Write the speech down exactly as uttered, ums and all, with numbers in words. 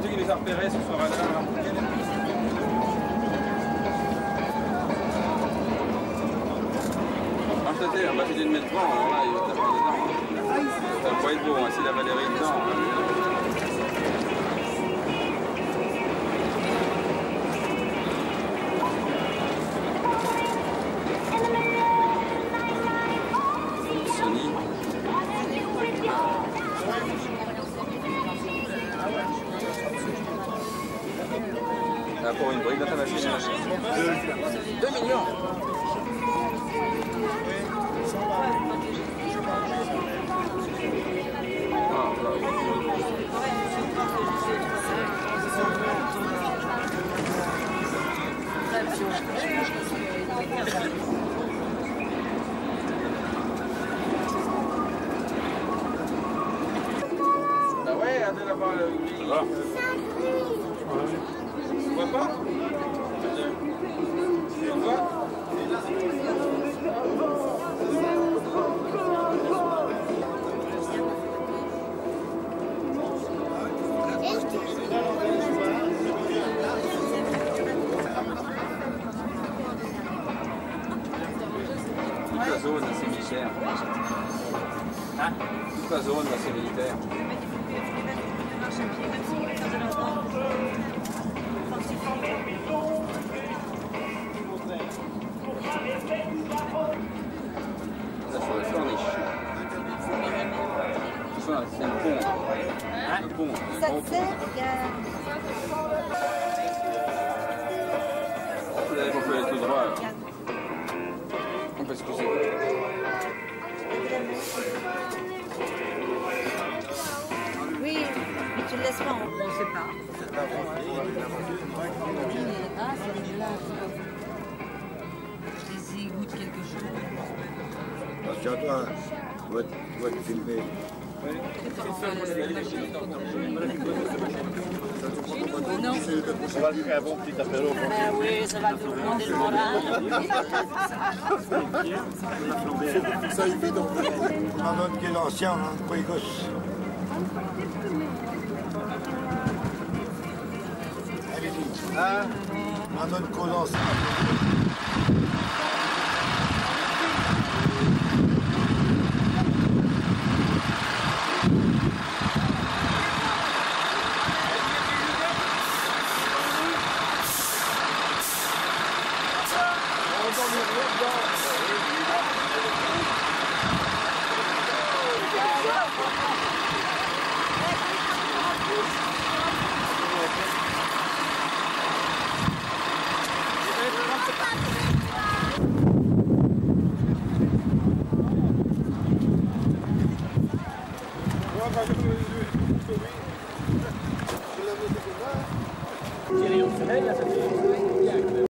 tu qui les a repérés ce soir-là. Ah, c'était, on va essayer de mettre devant, alors là, il va taper dedans. Ça va pas être beau, hein, si la Valérie est dedans. Sony. Ah, pour une brique dans ta machine. deux millions. Bah ouais, allez là-bas, le gris. Ça va. Tu vois pas? Tu vois? Toute la zone, c'est militaire. Hein? Toute la zone, c'est militaire. Ça, sur la corniche. C'est le pont. Hein? Le pont. Ça te sert, regarde. Vous allez pas faire tout droit. Là. On peut se pousser. Oui, mais tu le laisses pas. On ne sait pas. Ah, c'est là. Vas-y, goûte quelque chose. Tiens-toi, tu vas te filmer. Non. Ça va lui faire un bon petit apéro. Ah oui, ça va nous demander le moral. Ça, il fait donc. Madone qui est l'ancien, hein, quoi, il gosse. Allez-y. Hein? Madone qui est l'ancien. Thierry, on se lève, là, ça fait...